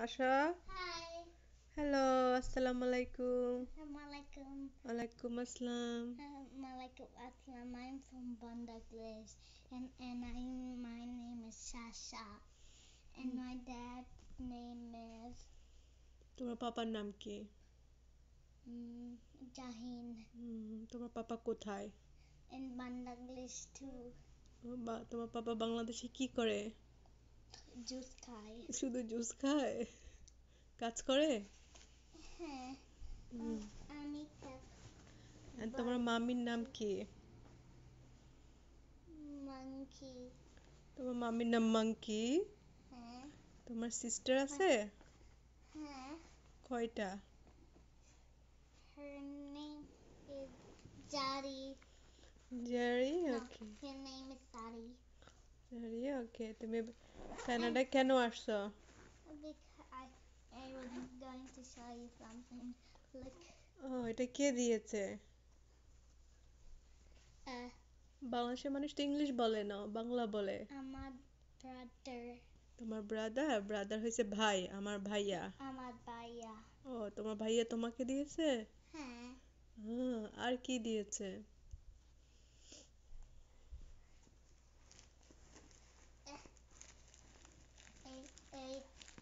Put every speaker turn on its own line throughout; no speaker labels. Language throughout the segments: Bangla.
আশা,
Hi.
হ্যালো, আসসালামু আলাইকুম।
Assalamualaikum.
ওয়ালাইকুম আসসালাম।
Assalamualaikum. Aslam. I'm from Bangladesh, and my name is Sasha, and my dad's name is
তোমার পাপার নাম কি?
Jahin.
তোমার পাপা কোথায়?
In Bangladesh too.
তোমার পাপা বাংলাদেশে কি করে?
Juice খায়।
শুধু জুস খায়? কাজ করে?
হ্যাঁ। আমি
আর তোমার মামির নাম কি?
monkey.
তোমার মামির নাম মাঙ্কি?
হ্যাঁ।
তোমার সিস্টার আছে?
হ্যাঁ।
কয়টা?
Her name is Jari.
Jerry,
No,
okay.
her name is Sari.
Jerry, okay. তুমি কানাডায় কেন আসছো?
Because I was going to show you something. Look,
এটা কে দিয়েছে?
uh,
বাংলাদেশের মানুষ তো ইংলিশ বলে না, বাংলা বলে।
আমার brother,
তোমার ব্রাদার? ব্রাদার হয়েছে ভাই, আমার ভাইয়া।
আমার ভাইয়া।
ও, তোমার ভাইয়া তোমাকে দিয়েছে?
হ্যাঁ,
আর কি দিয়েছে?
এই এই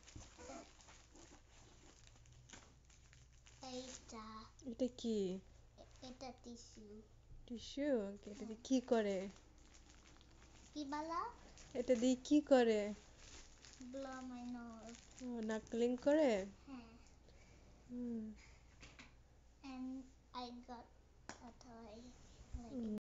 এইটা
এটা কি?
এটা টিস্যু।
টিস্যু? ওকে, এটা দিয়ে কি করে?
কি বলা?
এটা দিয়ে কি করে?
Blow my nose.
নাক ক্লিন করে?
হ্যাঁ,
হুম।
and I got a toy like